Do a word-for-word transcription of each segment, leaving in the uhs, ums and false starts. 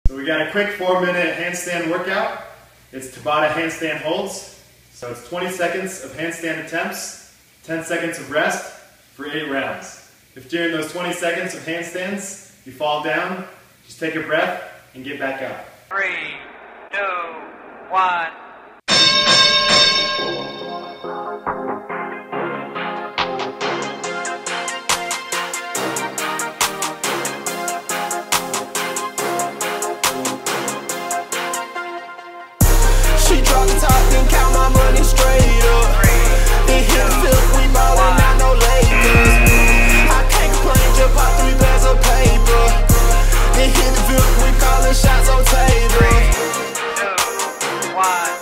So we got a quick four minute handstand workout. It's Tabata handstand holds. So it's twenty seconds of handstand attempts, ten seconds of rest for eight rounds. If during those twenty seconds of handstands you fall down, just take a breath and get back up. Three, two, one. She drop the top, then count my money straight up. Then hit the field, we ballin' out, no Lakers. I can't complain, just pop three bags of paper. Then hit the field, we callin' shots on table. Two, one.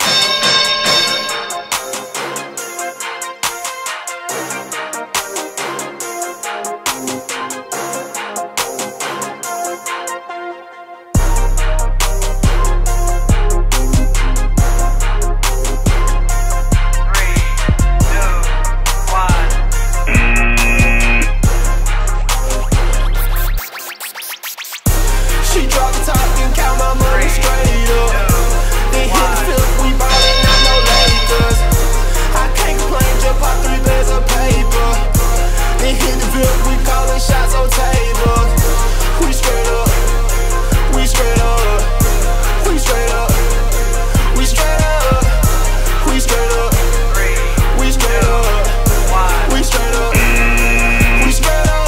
She drop the top, then count my money straight up. Then hit the field, we ballin' out, no Lakers. I can't complain, just pop three bags of paper. Then hit the field, we callin' shots on table. We straight up, we straight up, we straight up, we straight up, we straight up, we straight up, we straight up, we straight up.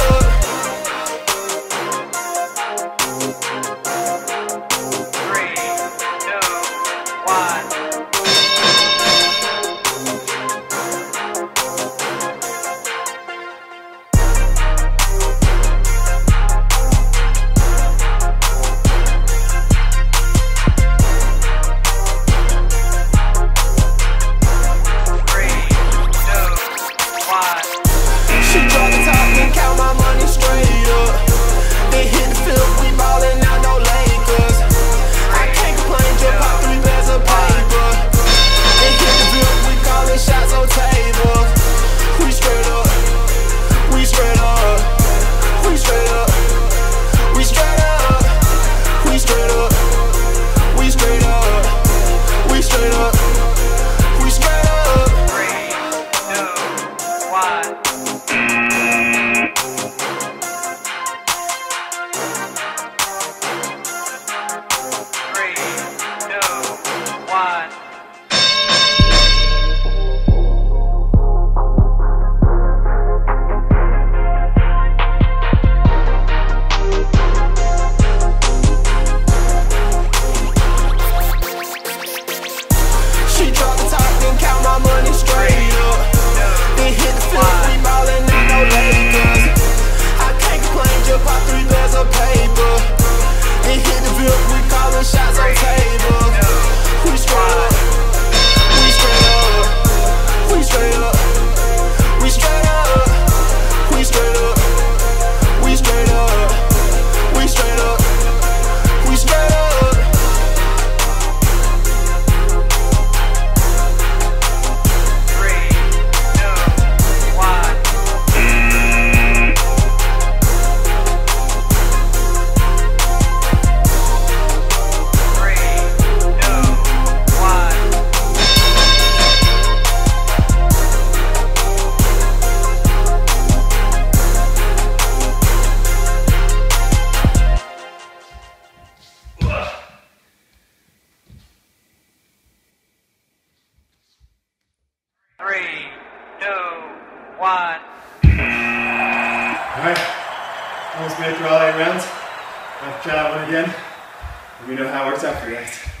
She drop the top, then count my money straight up. Then hit the field, we ballin' out, no Lakers. I can't complain, just pop three bags of paper. Then hit the field, we callin' shots on table. We straight up, we straight up, we straight up, we straight up, we straight up, we straight up, we straight up, we straight up. Three, two, one. Three, two, one. She drop the top, then count my money straight up. Then hit the field, we ballin' out, no Lakers. I can't complain, just pop three bags of paper. Then hit the field, we callin' shots on table. We straight up, we straight up, we straight up, we straight up, we straight up, we straight up, we straight up, we straight up. Three, two, one. Three, two, one. Three, two, one. Alright, almost made it through all eight rounds. Let's try that one again. Let me know how it works out for you guys.